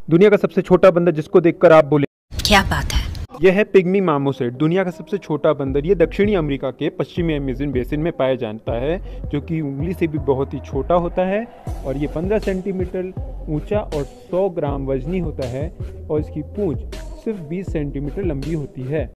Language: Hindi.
दुनिया का सबसे छोटा बंदर जिसको देखकर आप बोले क्या बात है। यह है पिग्मी मामोसेट, दुनिया का सबसे छोटा बंदर। ये दक्षिणी अमेरिका के पश्चिमी अमेज़न बेसिन में पाया जाता है, जो कि उंगली से भी बहुत ही छोटा होता है और ये 15 सेंटीमीटर ऊंचा और 100 ग्राम वजनी होता है और इसकी पूंछ सिर्फ 20 सेंटीमीटर लंबी होती है।